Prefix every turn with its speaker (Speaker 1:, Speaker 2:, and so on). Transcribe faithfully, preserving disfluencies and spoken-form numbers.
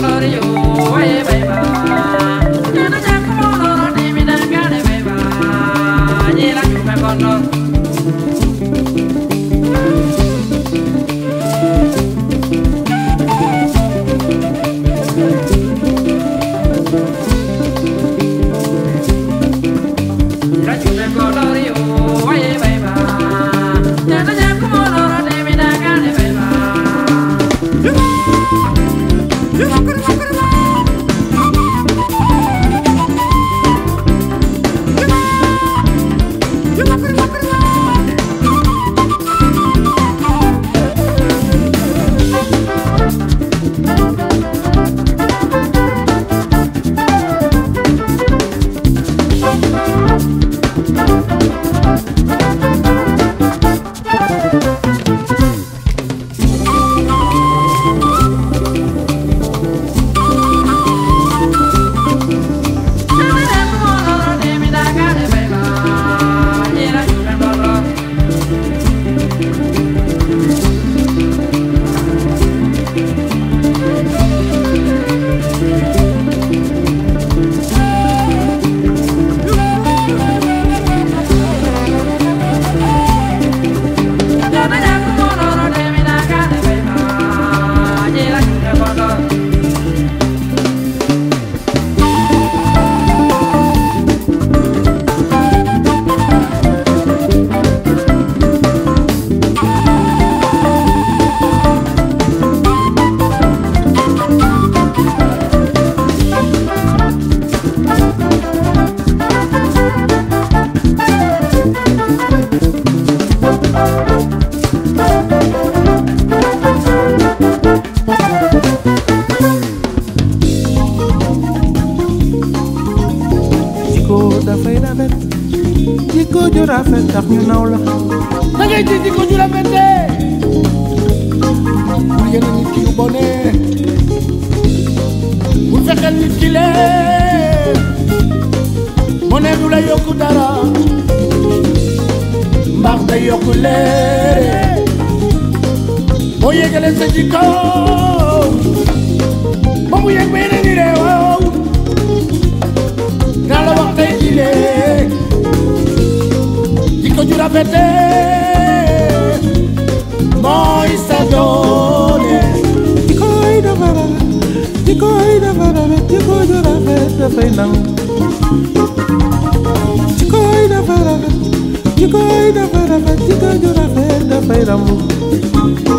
Speaker 1: jikko ju rafet tax ñu naw la da ngay ci jikko ju rafet de bu yéen nit ki yu bone bu fexel nit ki lee mo ne du la yokku dara mbaax day yokku leere boo yégale sa jikko ba mu yég ba yeneen i réew naa la wax tey jii lee jikko ju rafet mooy sa doole jikko yi dafa rafet jikko yi dafa rafet jikko ju rafet dafay nangu jikko yi dafa rafet jikko yi dafa rafet jikko ju rafet dafay rambu